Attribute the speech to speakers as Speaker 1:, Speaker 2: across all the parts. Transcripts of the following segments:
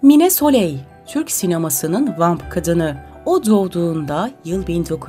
Speaker 1: Mine Soley, Türk sinemasının vamp kadını. O doğduğunda yıl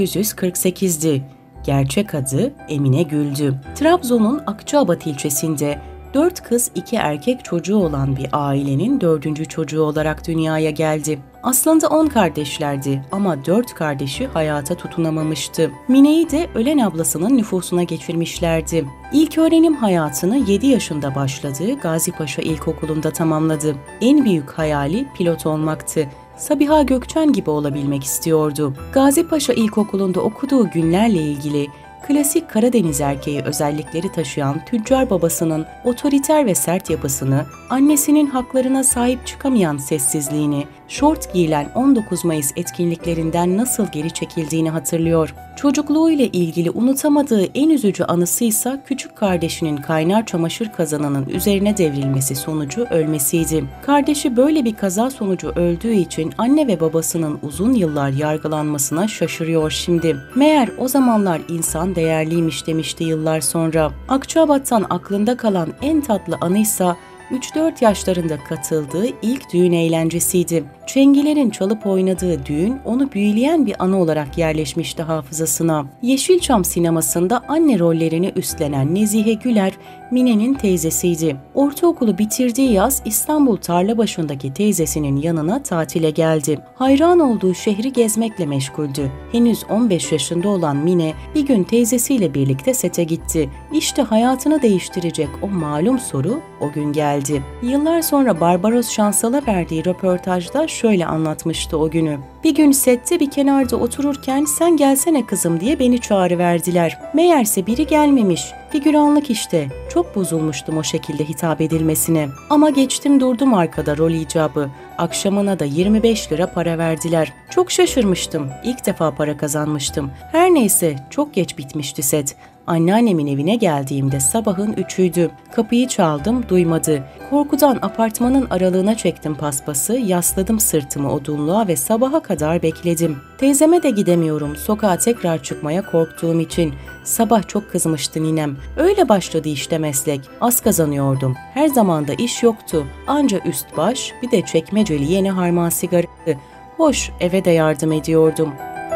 Speaker 1: 1948'di. Gerçek adı Emine Gül'dü. Trabzon'un Akçaabat ilçesinde 4 kız 2 erkek çocuğu olan bir ailenin 4. çocuğu olarak dünyaya geldi. Aslında 10 kardeşlerdi ama 4 kardeşi hayata tutunamamıştı. Mine'yi de ölen ablasının nüfusuna geçirmişlerdi. İlk öğrenim hayatını 7 yaşında başladığı Gazipaşa İlkokulu'nda tamamladı. En büyük hayali pilot olmaktı. Sabiha Gökçen gibi olabilmek istiyordu. Gazipaşa İlkokulu'nda okuduğu günlerle ilgili klasik Karadeniz erkeği özellikleri taşıyan tüccar babasının otoriter ve sert yapısını, annesinin haklarına sahip çıkamayan sessizliğini, şort giyilen 19 Mayıs etkinliklerinden nasıl geri çekildiğini hatırlıyor. Çocukluğuyla ilgili unutamadığı en üzücü anısıysa küçük kardeşinin kaynar çamaşır kazanının üzerine devrilmesi sonucu ölmesiydi. Kardeşi böyle bir kaza sonucu öldüğü için anne ve babasının uzun yıllar yargılanmasına şaşırıyor şimdi. Meğer o zamanlar insan değerliymiş demişti yıllar sonra. Akçaabat'tan aklında kalan en tatlı anıysa 3-4 yaşlarında katıldığı ilk düğün eğlencesiydi. Çengilerin çalıp oynadığı düğün onu büyüleyen bir anı olarak yerleşmişti hafızasına. Yeşilçam sinemasında anne rollerini üstlenen Nezihe Güler, Mine'nin teyzesiydi. Ortaokulu bitirdiği yaz İstanbul Tarlabaşı'ndaki teyzesinin yanına tatile geldi. Hayran olduğu şehri gezmekle meşguldü. Henüz 15 yaşında olan Mine bir gün teyzesiyle birlikte sete gitti. İşte hayatını değiştirecek o malum soru o gün geldi. Yıllar sonra Barbaros Şansal'a verdiği röportajda şöyle anlatmıştı o günü. Bir gün sette bir kenarda otururken "Sen gelsene kızım" diye beni çağırıverdiler. Meğerse biri gelmemiş. Figüranlık işte. Çok bozulmuştum o şekilde hitap edilmesine. Ama geçtim durdum arkada rol icabı. Akşamına da 25 lira para verdiler. Çok şaşırmıştım. İlk defa para kazanmıştım. Her neyse çok geç bitmişti set. Anneannemin evine geldiğimde sabahın 3'üydü. Kapıyı çaldım, duymadı. Korkudan apartmanın aralığına çektim paspası, yasladım sırtımı odunluğa ve sabaha kadar bekledim. Teyzeme de gidemiyorum, sokağa tekrar çıkmaya korktuğum için. Sabah çok kızmıştı ninem. Öyle başladı işte meslek. Az kazanıyordum. Her zaman da iş yoktu. Anca üst baş, bir de çekmeceli yeni harman sigarası. Hoş, eve de yardım ediyordum.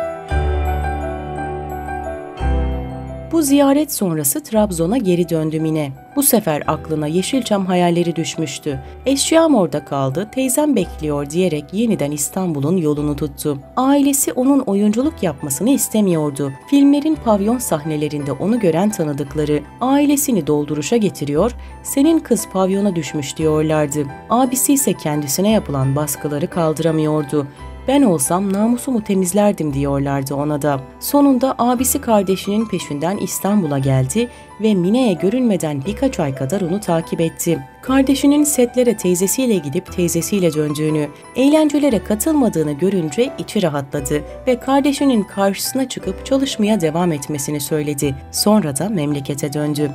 Speaker 1: Bu ziyaret sonrası Trabzon'a geri döndü Mine. Bu sefer aklına Yeşilçam hayalleri düşmüştü. Eşyam orada kaldı, teyzem bekliyor diyerek yeniden İstanbul'un yolunu tuttu. Ailesi onun oyunculuk yapmasını istemiyordu. Filmlerin pavyon sahnelerinde onu gören tanıdıkları ailesini dolduruşa getiriyor, "Senin kız pavyona düşmüş" diyorlardı. Abisi ise kendisine yapılan baskıları kaldıramıyordu. "Ben olsam namusumu temizlerdim" diyorlardı ona da. Sonunda abisi kardeşinin peşinden İstanbul'a geldi ve Mine'ye görünmeden birkaç ay kadar onu takip etti. Kardeşinin setlere teyzesiyle gidip teyzesiyle döndüğünü, eğlencelere katılmadığını görünce içi rahatladı ve kardeşinin karşısına çıkıp çalışmaya devam etmesini söyledi. Sonra da memlekete döndü.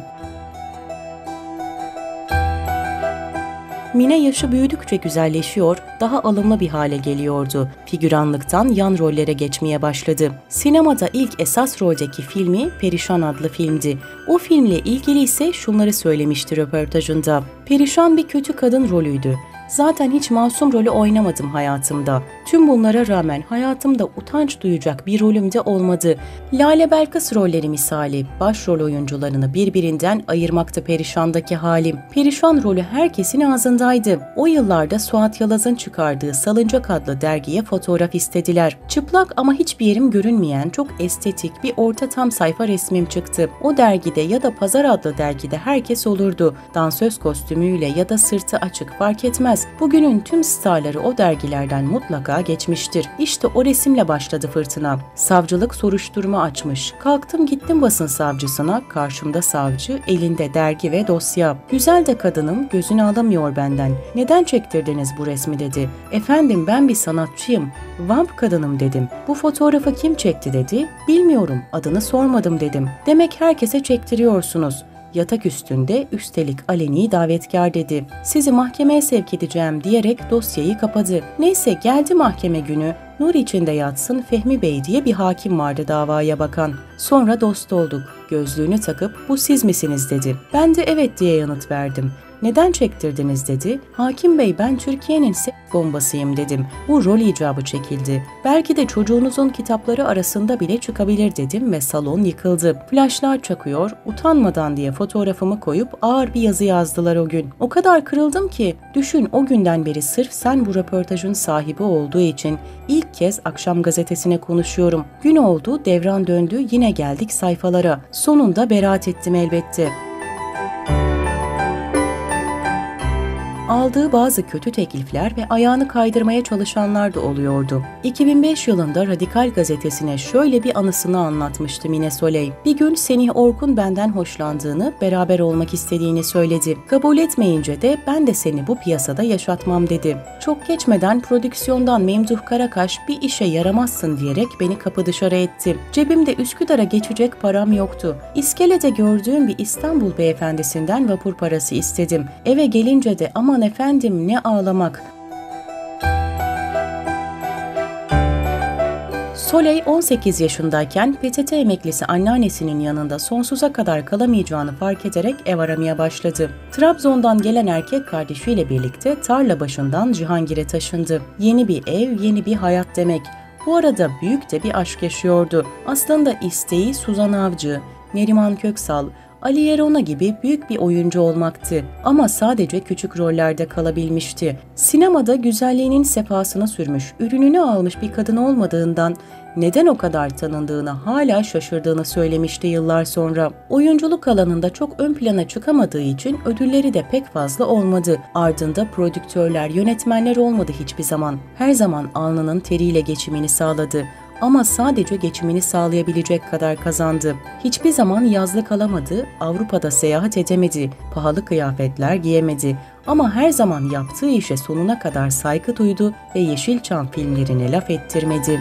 Speaker 1: Mine yaşı büyüdükçe güzelleşiyor, daha alımlı bir hale geliyordu. Figüranlıktan yan rollere geçmeye başladı. Sinemada ilk esas roldeki filmi Perişan adlı filmdi. O filmle ilgili ise şunları söylemişti röportajında. "Perişan bir kötü kadın rolüydü. Zaten hiç masum rolü oynamadım hayatımda. Tüm bunlara rağmen hayatımda utanç duyacak bir rolüm de olmadı. Lale Belkıs rolleri misali başrol oyuncularını birbirinden ayırmakta Perişan'daki halim. Perişan rolü herkesin ağzındaydı. O yıllarda Suat Yalaz'ın çıkardığı Salıncak adlı dergiye fotoğraf istediler. Çıplak ama hiçbir yerim görünmeyen çok estetik bir orta tam sayfa resmim çıktı. O dergide ya da Pazar adlı dergide herkes olurdu. Dansöz kostümüyle ya da sırtı açık fark etmez. Bugünün tüm starları o dergilerden mutlaka geçmiştir. İşte o resimle başladı fırtına. Savcılık soruşturma açmış. Kalktım gittim basın savcısına. Karşımda savcı, elinde dergi ve dosya. Güzel de kadınım, gözünü alamıyor benden. Neden çektirdiniz bu resmi dedi. Efendim ben bir sanatçıyım. Vamp kadınım dedim. Bu fotoğrafı kim çekti dedi. Bilmiyorum, adını sormadım dedim. Demek herkese çektiriyorsunuz. Yatak üstünde, üstelik aleni davetkar dedi. Sizi mahkemeye sevk edeceğim diyerek dosyayı kapadı. Neyse geldi mahkeme günü. Nur içinde yatsın Fehmi Bey diye bir hakim vardı davaya bakan. Sonra dost olduk. Gözlüğünü takıp "Bu siz misiniz?" dedi. Ben de evet diye yanıt verdim. Neden çektirdiniz dedi. Hakim Bey ben Türkiye'nin seks bombasıyım dedim. Bu rol icabı çekildi. Belki de çocuğunuzun kitapları arasında bile çıkabilir dedim ve salon yıkıldı. Flaşlar çakıyor, utanmadan diye fotoğrafımı koyup ağır bir yazı yazdılar o gün. O kadar kırıldım ki düşün o günden beri sırf sen bu röportajın sahibi olduğu için ilk kez Akşam Gazetesi'ne konuşuyorum. Gün oldu, devran döndü, yine geldik sayfalara. Sonunda beraat ettim elbette. Aldığı bazı kötü teklifler ve ayağını kaydırmaya çalışanlar da oluyordu. 2005 yılında Radikal gazetesine şöyle bir anısını anlatmıştı Mine Soley. Bir gün Semih Orkun benden hoşlandığını, beraber olmak istediğini söyledi. Kabul etmeyince de ben de seni bu piyasada yaşatmam dedi. Çok geçmeden prodüksiyondan Memduh Karakaş bir işe yaramazsın diyerek beni kapı dışarı etti. Cebimde Üsküdar'a geçecek param yoktu. İskelede gördüğüm bir İstanbul beyefendisinden vapur parası istedim. Eve gelince de aman efendim ne ağlamak. Soley 18 yaşındayken PTT emeklisi anneannesinin yanında sonsuza kadar kalamayacağını fark ederek ev aramaya başladı. Trabzon'dan gelen erkek kardeşiyle birlikte tarla başından Cihangir'e taşındı. Yeni bir ev, yeni bir hayat demek. Bu arada büyük de bir aşk yaşıyordu. Aslında isteği Suzan Avcı, Neriman Köksal, Ali Yerona gibi büyük bir oyuncu olmaktı ama sadece küçük rollerde kalabilmişti. Sinemada güzelliğinin sefasını sürmüş, ürününü almış bir kadın olmadığından neden o kadar tanındığına hala şaşırdığını söylemişti yıllar sonra. Oyunculuk alanında çok ön plana çıkamadığı için ödülleri de pek fazla olmadı. Ardında prodüktörler, yönetmenler olmadı hiçbir zaman. Her zaman alnının teriyle geçimini sağladı. Ama sadece geçimini sağlayabilecek kadar kazandı. Hiçbir zaman yazlık alamadı, Avrupa'da seyahat edemedi, pahalı kıyafetler giyemedi. Ama her zaman yaptığı işe sonuna kadar saygı duydu ve Yeşilçam filmlerine laf ettirmedi.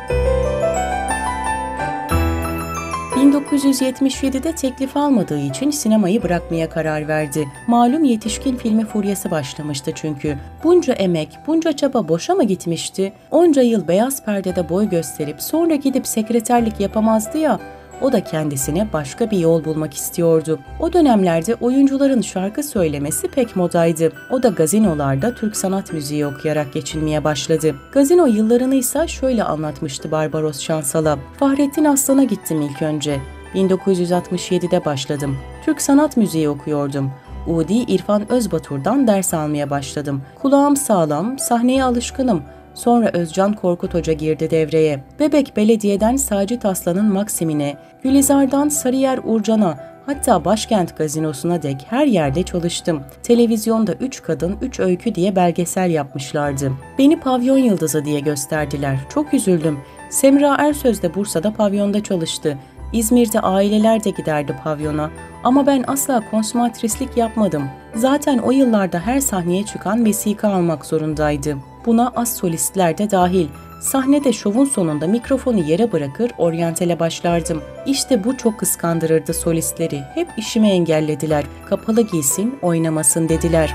Speaker 1: 1977'de teklif almadığı için sinemayı bırakmaya karar verdi. Malum yetişkin filmi furyası başlamıştı çünkü. Bunca emek, bunca çaba boşa mı gitmişti? Onca yıl beyaz perdede boy gösterip sonra gidip sekreterlik yapamazdı ya. O da kendisine başka bir yol bulmak istiyordu. O dönemlerde oyuncuların şarkı söylemesi pek modaydı. O da gazinolarda Türk sanat müziği okuyarak geçinmeye başladı. Gazino yıllarını ise şöyle anlatmıştı Barbaros Şansal'a. Fahrettin Aslan'a gittim ilk önce. 1967'de başladım. Türk sanat müziği okuyordum. Udi İrfan Özbatur'dan ders almaya başladım. Kulağım sağlam, sahneye alışkınım. Sonra Özcan Korkut Hoca girdi devreye. Bebek Belediye'den Sacit Aslan'ın Maksimine, Gülizar'dan Sarıyer Urcan'a, hatta Başkent Gazinosu'na dek her yerde çalıştım. Televizyonda 3 kadın 3 öykü diye belgesel yapmışlardı. Beni pavyon yıldızı diye gösterdiler. Çok üzüldüm. Semra Ersöz de Bursa'da pavyonda çalıştı. İzmir'de aileler de giderdi pavyona. Ama ben asla konsumatrislik yapmadım. Zaten o yıllarda her sahneye çıkan vesika almak zorundaydı. Buna az solistler de dahil. Sahnede şovun sonunda mikrofonu yere bırakır oryantale başlardım. İşte bu çok kıskandırırdı solistleri. Hep işimi engellediler. Kapalı giysin, oynamasın dediler.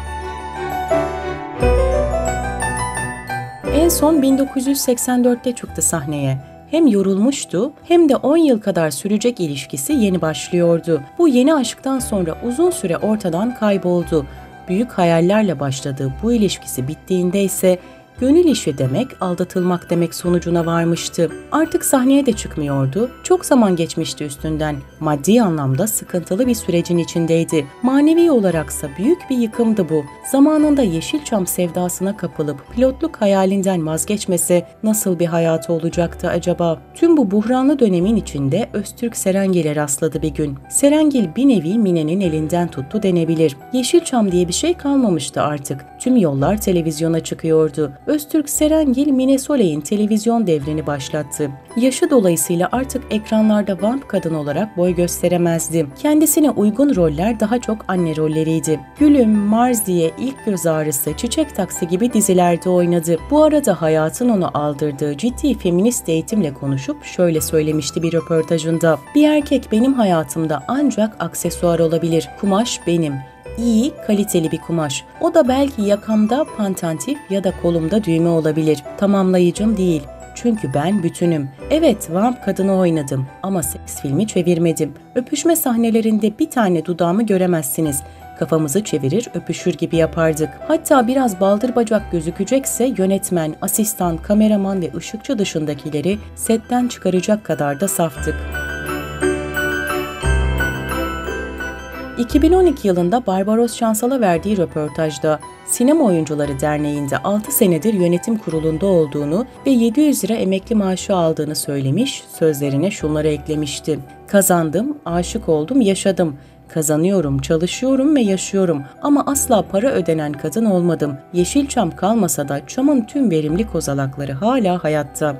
Speaker 1: En son 1984'te çıktı sahneye. Hem yorulmuştu hem de 10 yıl kadar sürecek ilişkisi yeni başlıyordu. Bu yeni aşktan sonra uzun süre ortadan kayboldu. Büyük hayallerle başladığı bu ilişkisi bittiğinde ise gönül işi demek, aldatılmak demek sonucuna varmıştı. Artık sahneye de çıkmıyordu. Çok zaman geçmişti üstünden. Maddi anlamda sıkıntılı bir sürecin içindeydi. Manevi olaraksa büyük bir yıkımdı bu. Zamanında Yeşilçam sevdasına kapılıp pilotluk hayalinden vazgeçmese nasıl bir hayatı olacaktı acaba? Tüm bu buhranlı dönemin içinde Öztürk Serengil'e rastladı bir gün. Serengil bir nevi Mine'nin elinden tuttu denebilir. Yeşilçam diye bir şey kalmamıştı artık. Tüm yollar televizyona çıkıyordu. Öztürk Serengil, Mine Soley'in televizyon devrini başlattı. Yaşı dolayısıyla artık ekranlarda vamp kadın olarak boy gösteremezdi. Kendisine uygun roller daha çok anne rolleriydi. Gülüm, Marziye, İlk Göz Ağrısı, Çiçek Taksi gibi dizilerde oynadı. Bu arada hayatın onu aldırdığı ciddi feminist eğitimle konuşup şöyle söylemişti bir röportajında. Bir erkek benim hayatımda ancak aksesuar olabilir. Kumaş benim. İyi, kaliteli bir kumaş. O da belki yakamda pantantif ya da kolumda düğme olabilir. Tamamlayıcım değil. Çünkü ben bütünüm. Evet, vamp kadını oynadım ama seks filmi çevirmedim. Öpüşme sahnelerinde bir tane dudağımı göremezsiniz. Kafamızı çevirir, öpüşür gibi yapardık. Hatta biraz baldır bacak gözükecekse yönetmen, asistan, kameraman ve ışıkçı dışındakileri setten çıkaracak kadar da saftık. 2012 yılında Barbaros Şansal'a verdiği röportajda Sinema Oyuncuları Derneği'nde 6 senedir yönetim kurulunda olduğunu ve 700 lira emekli maaşı aldığını söylemiş, sözlerine şunları eklemişti. Kazandım, aşık oldum, yaşadım. Kazanıyorum, çalışıyorum ve yaşıyorum ama asla para ödenen kadın olmadım. Yeşilçam kalmasa da çamın tüm verimli kozalakları hala hayatta.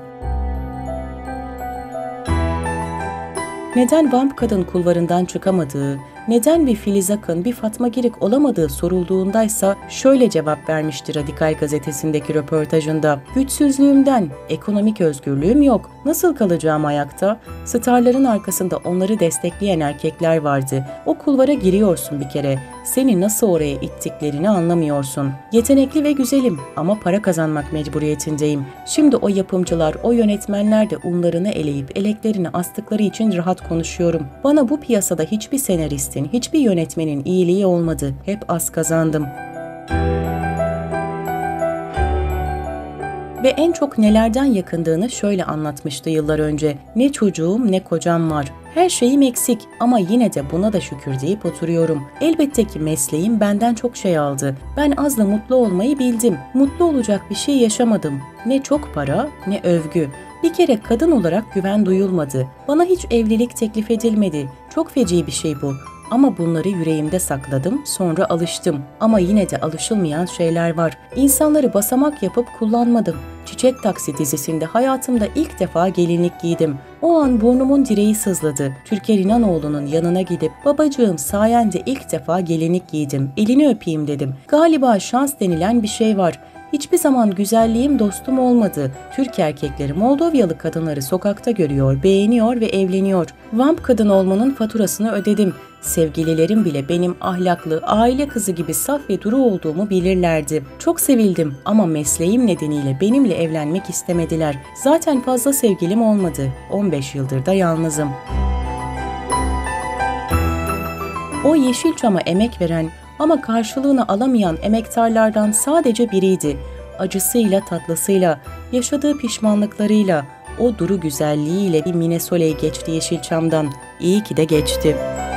Speaker 1: Neden vamp kadın kulvarından çıkamadığı, neden bir Filiz Akın, bir Fatma Girik olamadığı sorulduğundaysa şöyle cevap vermişti Radikal gazetesindeki röportajında. Güçsüzlüğümden, ekonomik özgürlüğüm yok. Nasıl kalacağım ayakta? Starların arkasında onları destekleyen erkekler vardı. O kulvara giriyorsun bir kere. Seni nasıl oraya ittiklerini anlamıyorsun. Yetenekli ve güzelim ama para kazanmak mecburiyetindeyim. Şimdi o yapımcılar, o yönetmenler de unlarını eleyip eleklerini astıkları için rahat konuşuyorum. Bana bu piyasada hiçbir senaristin, hiçbir yönetmenin iyiliği olmadı. Hep az kazandım. Ve en çok nelerden yakındığını şöyle anlatmıştı yıllar önce. Ne çocuğum ne kocam var. Her şeyim eksik ama yine de buna da şükür deyip oturuyorum. Elbette ki mesleğim benden çok şey aldı. Ben az da mutlu olmayı bildim. Mutlu olacak bir şey yaşamadım. Ne çok para ne övgü. Bir kere kadın olarak güven duyulmadı. Bana hiç evlilik teklif edilmedi. Çok feci bir şey bu. Ama bunları yüreğimde sakladım, sonra alıştım. Ama yine de alışılmayan şeyler var. İnsanları basamak yapıp kullanmadım. Çiçek Taksi dizisinde hayatımda ilk defa gelinlik giydim. O an burnumun direği sızladı. Türker İnanoğlu'nun yanına gidip "Babacığım sayende ilk defa gelinlik giydim. Elini öpeyim" dedim. Galiba şans denilen bir şey var. Hiçbir zaman güzelliğim dostum olmadı. Türk erkekleri Moldovyalı kadınları sokakta görüyor, beğeniyor ve evleniyor. Vamp kadın olmanın faturasını ödedim. Sevgililerim bile benim ahlaklı, aile kızı gibi saf ve duru olduğumu bilirlerdi. Çok sevildim ama mesleğim nedeniyle benimle evlenmek istemediler. Zaten fazla sevgilim olmadı. 15 yıldır da yalnızım. O Yeşilçam'a emek veren ama karşılığını alamayan emektarlardan sadece biriydi. Acısıyla, tatlısıyla, yaşadığı pişmanlıklarıyla, o duru güzelliğiyle bir Mine Soley geçti Yeşilçam'dan. İyi ki de geçti.